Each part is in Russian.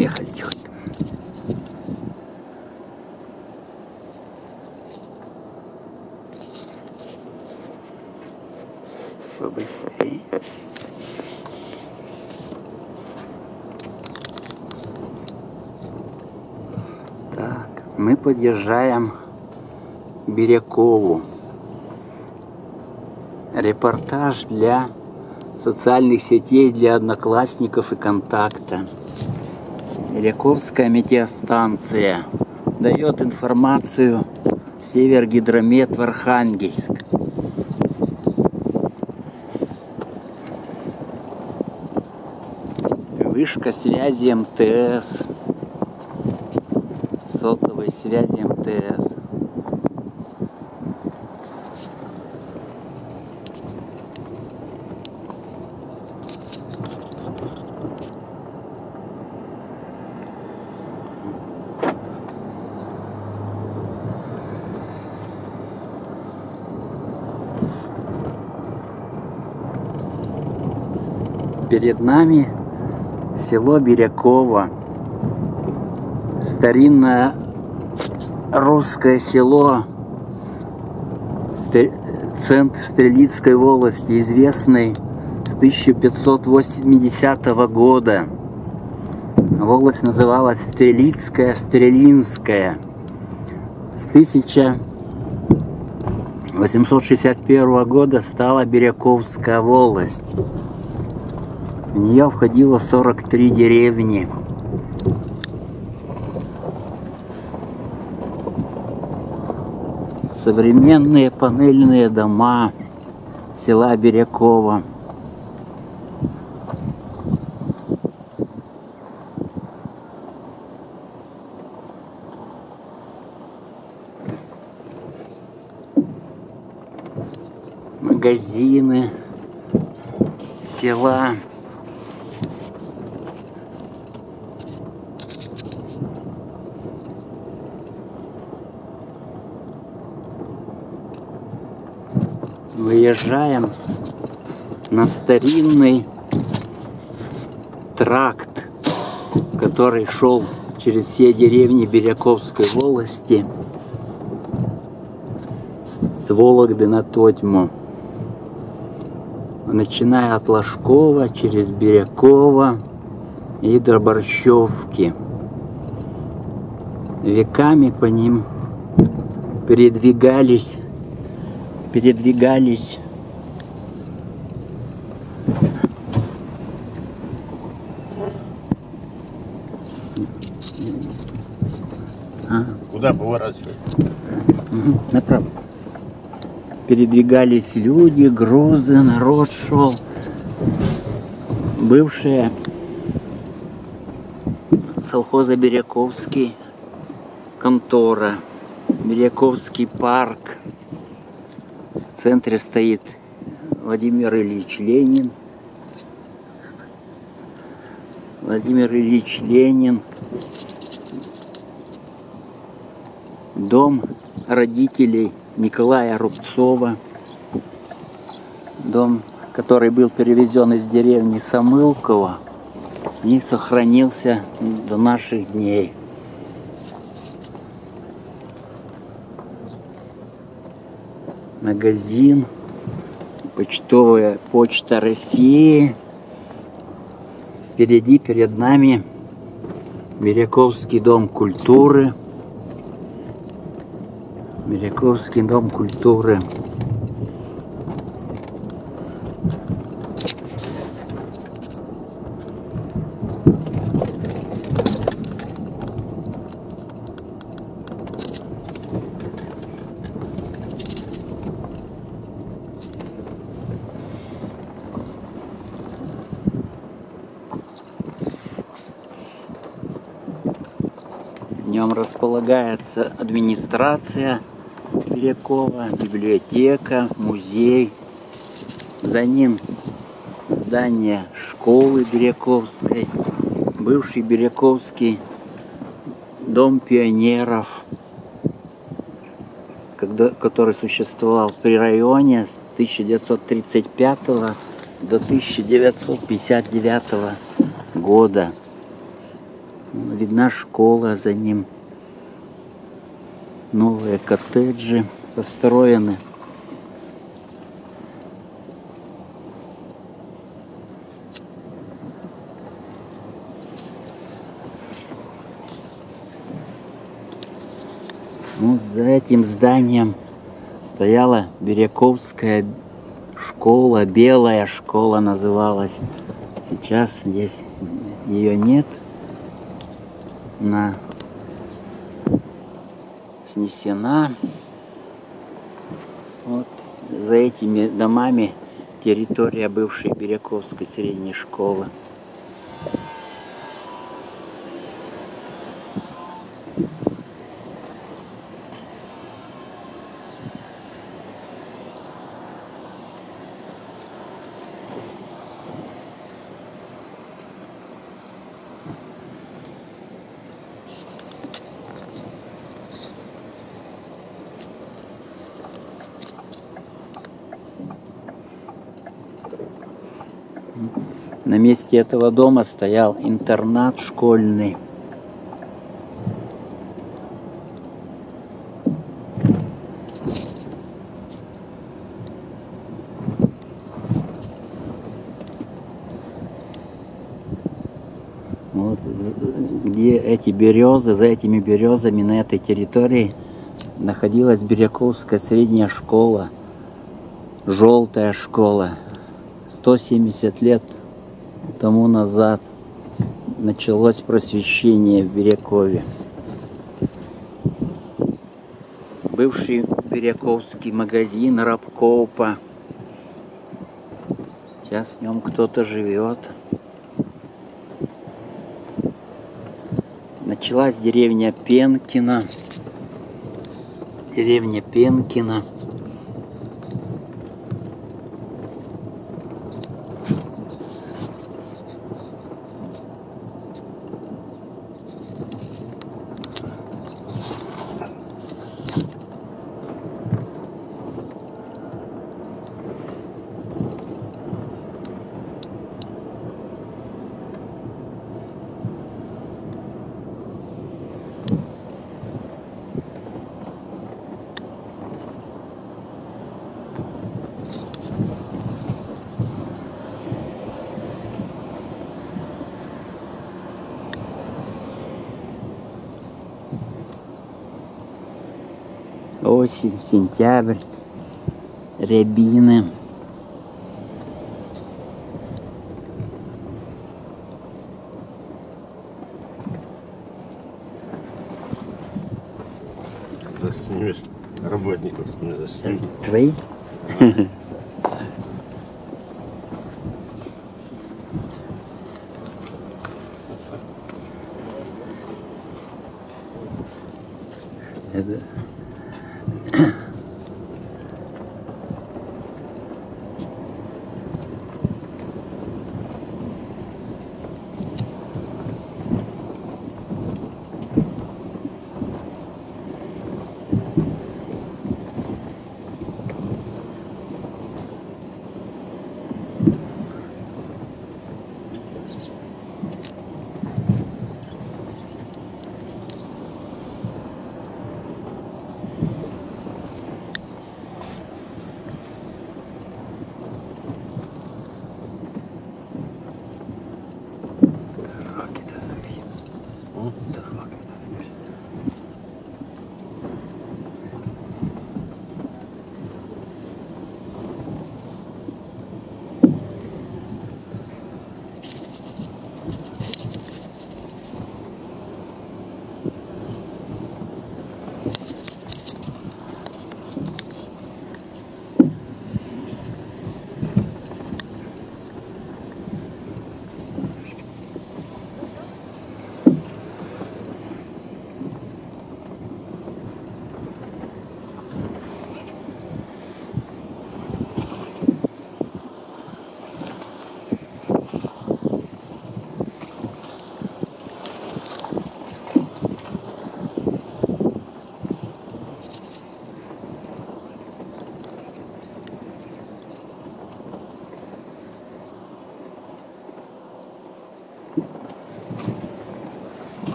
Поехали тихо. Побыстрее. Так, мы подъезжаем к Бирякову. Репортаж для социальных сетей, для Одноклассников и Контакта. Биряковская метеостанция дает информацию Севергидромет в Архангельск. Вышка связи МТС, сотовой связи МТС. Перед нами село Биряково, старинное русское село, центр Стрелицкой волости, известный с 1580 года. Волость называлась Стрелицкая, Стрелинская. С 1861 года стала Биряковская волость. В нее входило 43 деревни. Современные панельные дома села Биряково. Магазины села. Выезжаем на старинный тракт, который шел через все деревни Биряковской волости с Вологды на Тотьму, начиная от Ложкова, через Биряково и до Борщевки. Веками по ним передвигались Куда поворачивать? Направо. Передвигались люди, грузы, народ шел. Бывшая совхоза Биряковский контора, Биряковский парк. В центре стоит Владимир Ильич Ленин. Владимир Ильич Ленин. Дом родителей Николая Рубцова. Дом, который был перевезен из деревни Самылково и сохранился до наших дней. Магазин, почтовая почта России. Впереди, перед нами Биряковский дом культуры. Биряковский дом культуры. В нем располагается администрация Бирякова, библиотека, музей. За ним здание школы Биряковской, бывший Биряковский дом пионеров, который существовал при районе с 1935 до 1959 года. Видна школа за ним. Новые коттеджи построены. Вот за этим зданием стояла Биряковская школа, белая школа называлась. Сейчас здесь ее нет. Она снесена. Вот за этими домами территория бывшей Биряковской средней школы. На месте этого дома стоял интернат школьный. Вот где эти березы, за этими березами на этой территории находилась Биряковская средняя школа, желтая школа. 170 лет тому назад началось просвещение в Бирякове. Бывший Биряковский магазин Рабкопа. Сейчас в нем кто-то живет. Началась деревня Пенкино. Деревня Пенкино. Осень, сентябрь, рябины. Заснимешь работников, не заснимешь. Твои? Это...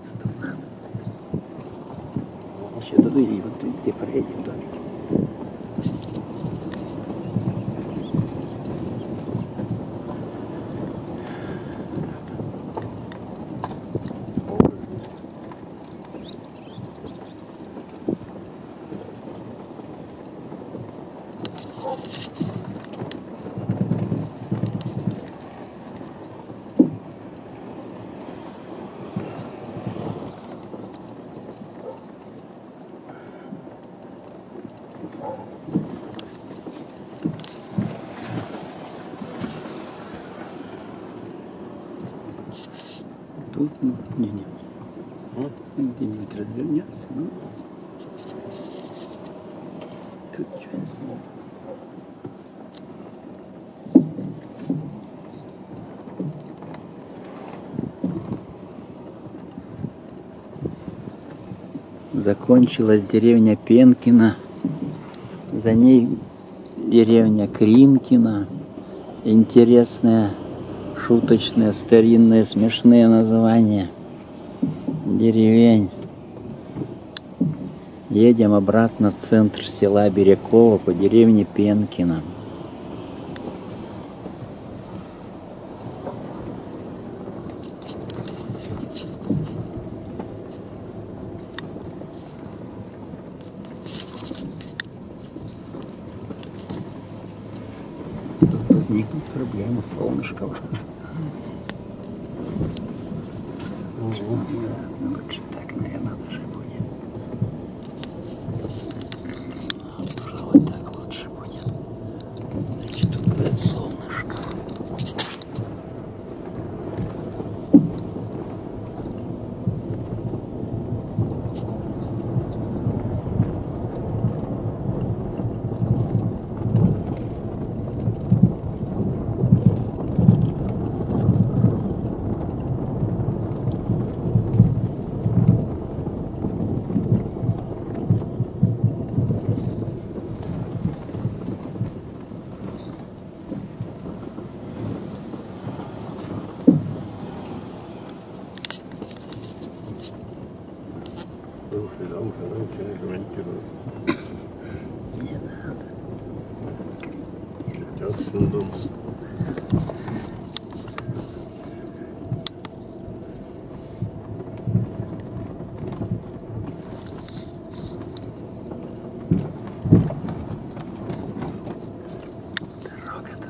прогуляться тут надо. Еще другие, вот где Фредди домики. Тут где-нибудь развернется, но тут что не знаю. Закончилась деревня Пенкина, за ней деревня Кринкина. Интересные, шуточные, старинные, смешные названия деревень. Едем обратно в центр села Бирюково по деревне Пенкина. Тут возникнут проблемы, солнышко. Лучше так, наверное, даже будет. Пожалуй, так лучше будет. Значит, тут будет солнышко. Слушай, да, уже ничего не комментируешь. Не надо. Летят сундук. Дорога-то.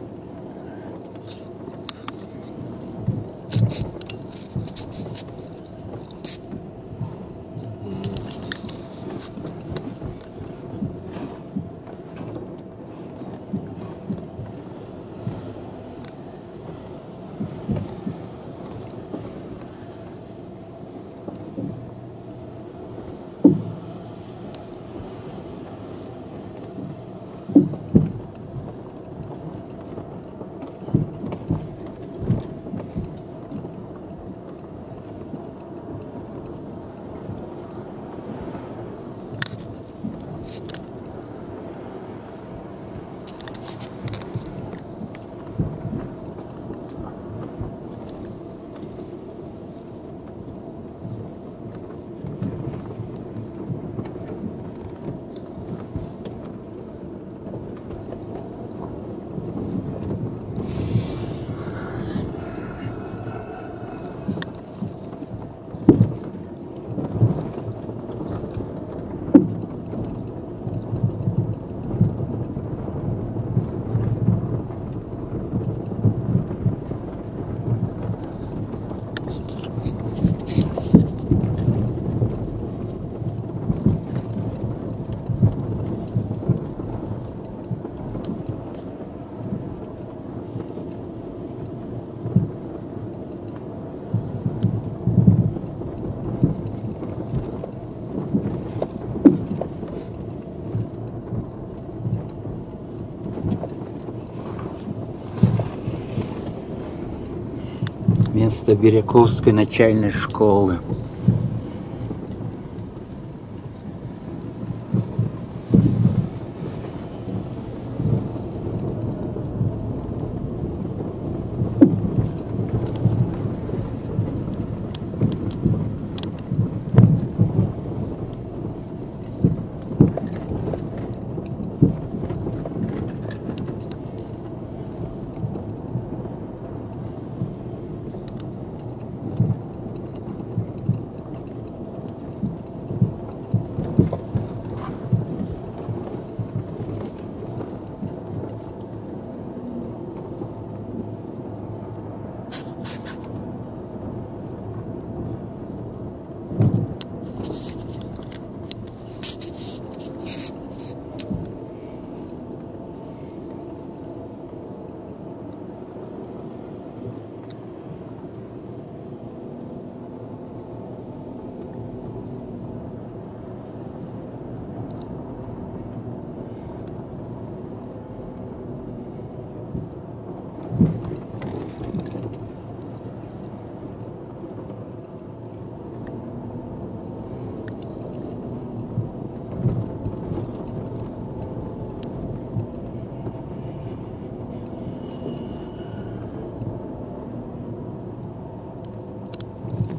Место Бирюковской начальной школы.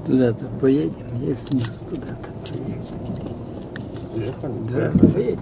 Туда-то поедем, есть смысл туда-то поехать. Ехали? Да, поедем.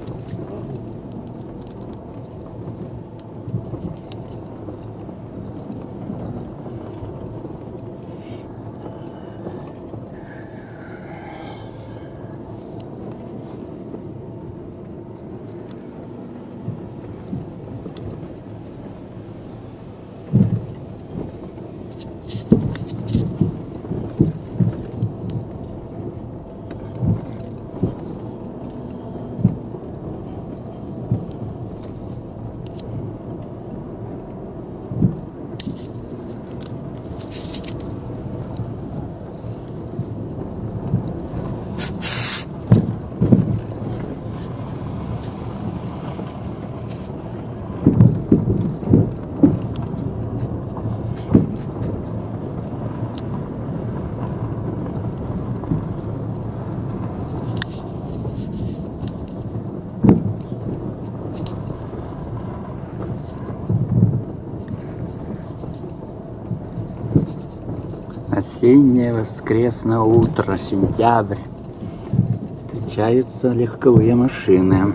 Осеннее воскресное утро, сентябрь. Встречаются легковые машины.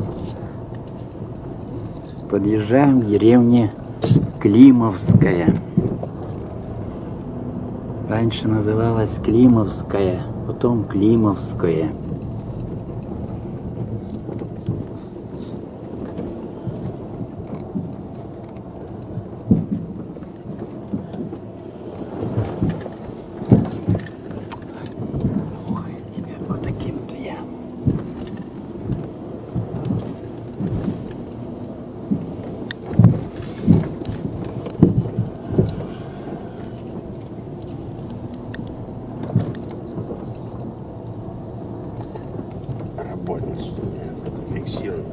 Подъезжаем к деревне Климовская. Раньше называлась Климовская, потом Климовская. Работницу фиксируем.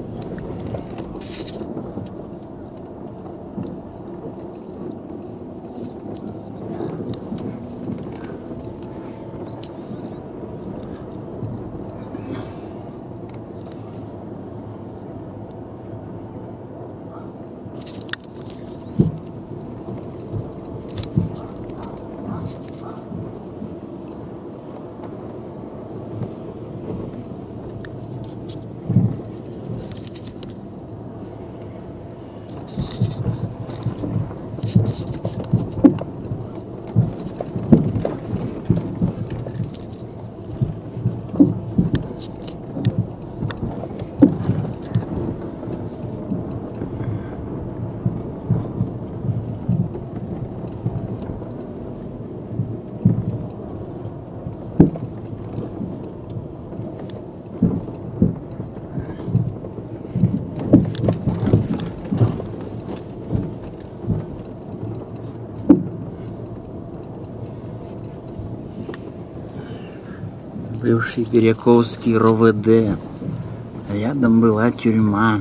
Бывший Перяковский РОВД. Рядом была тюрьма.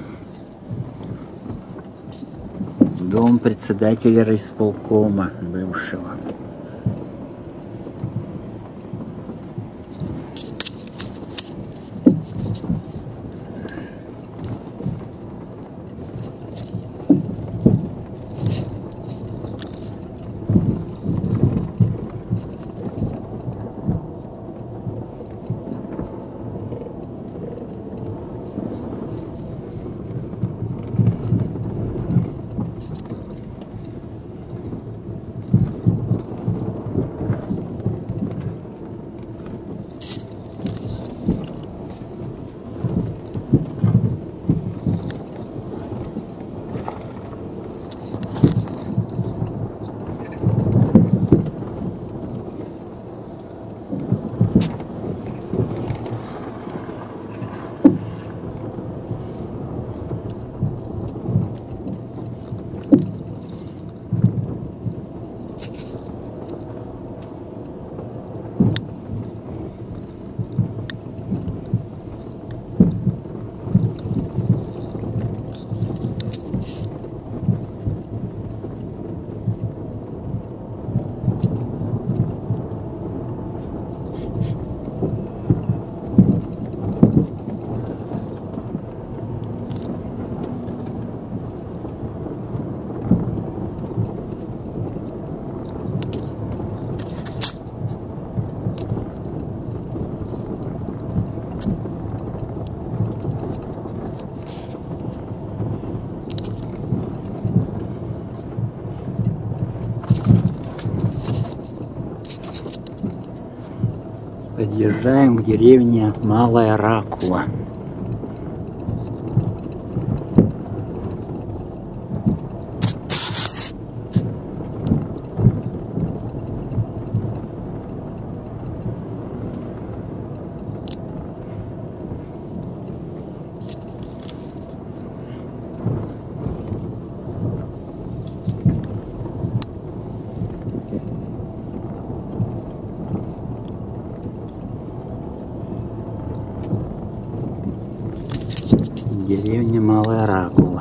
Дом председателя райисполкома бывшего. Подъезжаем к деревне Малая Ракула. Деревня Малая Ракула.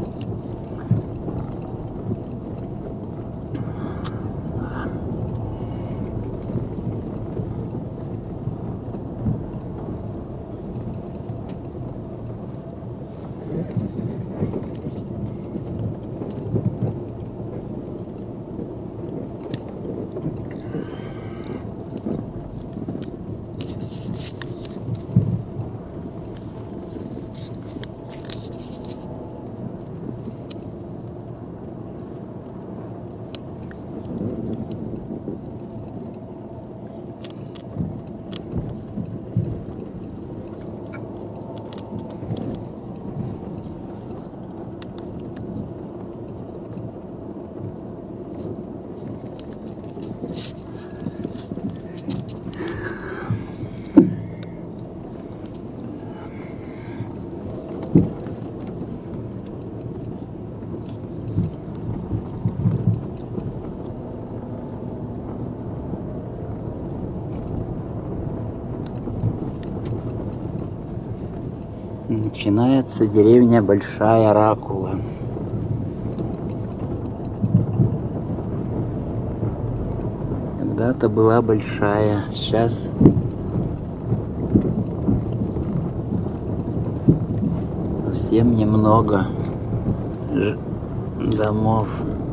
Начинается деревня Большая Ракула. Когда-то была большая, сейчас совсем немного домов.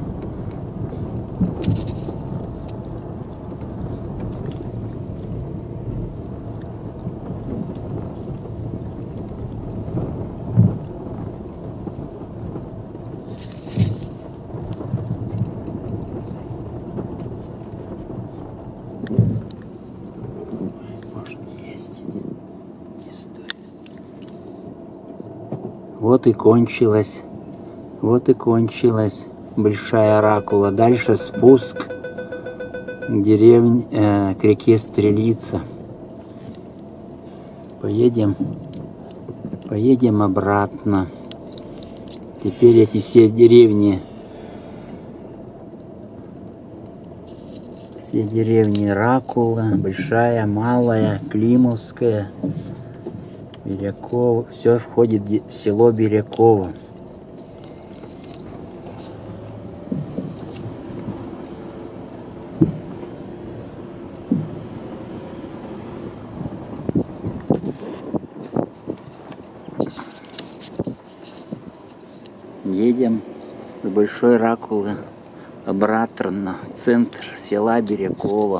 Вот и кончилась Большая Ракула. Дальше спуск к деревне, к реке Стрелица. Поедем обратно. Теперь эти все деревни Ракула, Большая, Малая, Климовская, Биряково, все входит в село Биряково. Едем с Большой Ракулы обратно в центр села Биряково.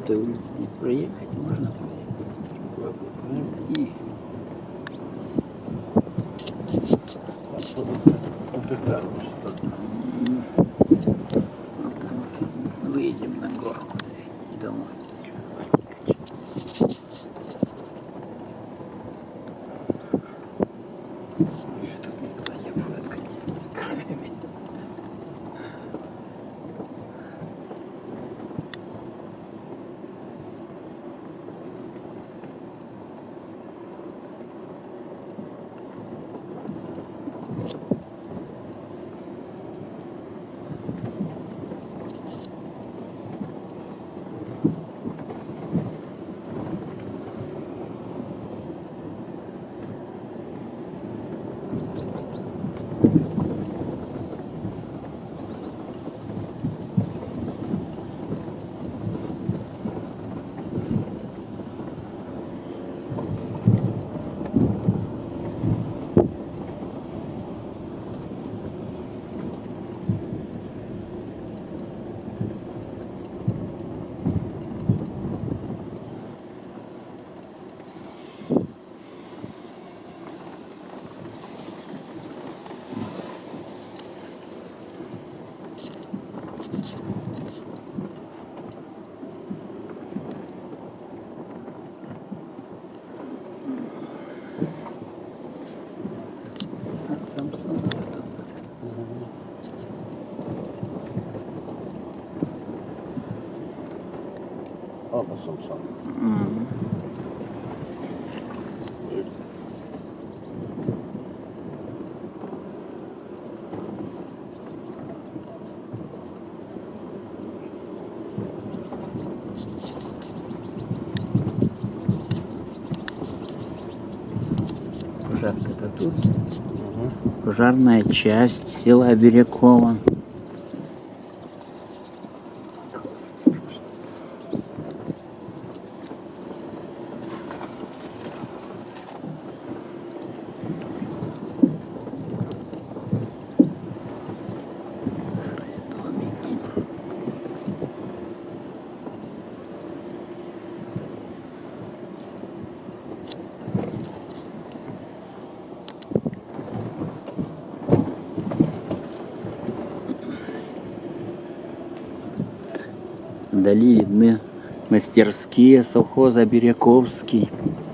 той улице не проехать, можно проехать. И выйдем на горку домой. Тут никто не будет катиться, кроме меня. Самсон. Papa Samson. Пожарка-то тут. Пожарная часть села Бирюкова. Вдали видны мастерские совхоза Бирюковский.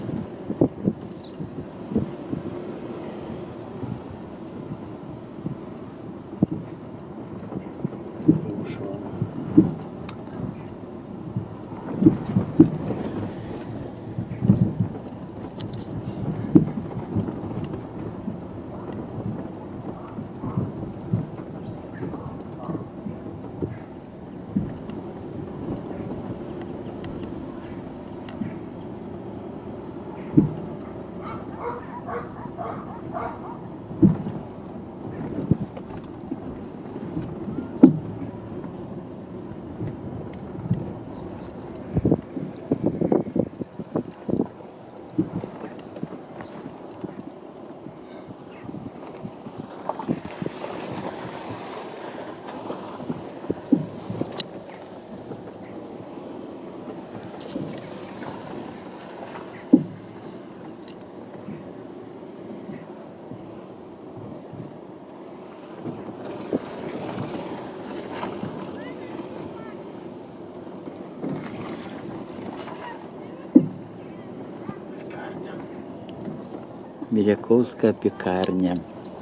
Бирюковская пекарня.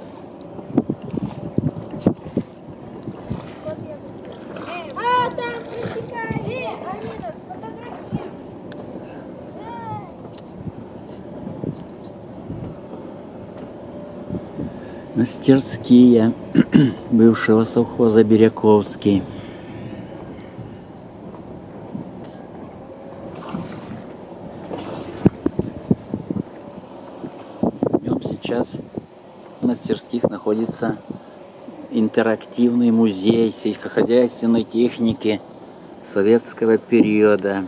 Там притекает! Алина, сфотографируй! Мастерские бывшего совхоза Бирюковский. Сейчас в мастерских находится интерактивный музей сельскохозяйственной техники советского периода.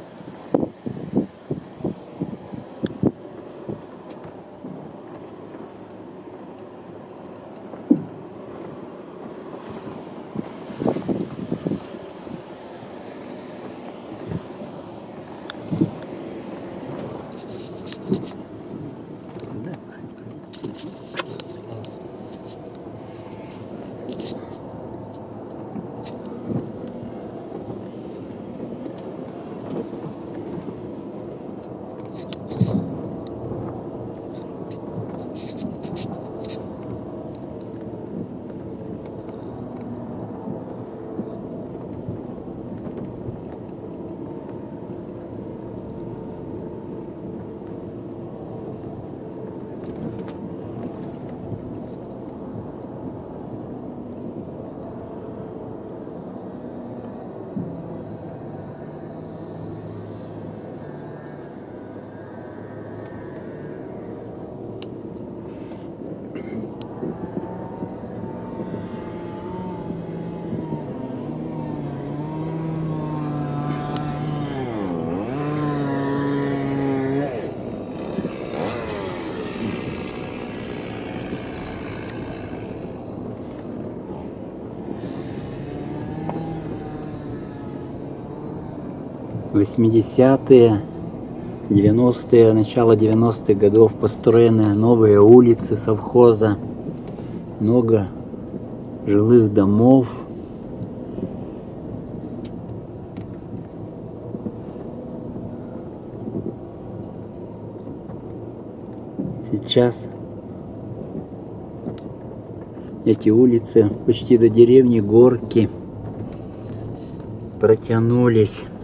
Да. В 80-е, 90-е, начало 90-х годов построены новые улицы совхоза, много жилых домов. Сейчас эти улицы почти до деревни Горки протянулись.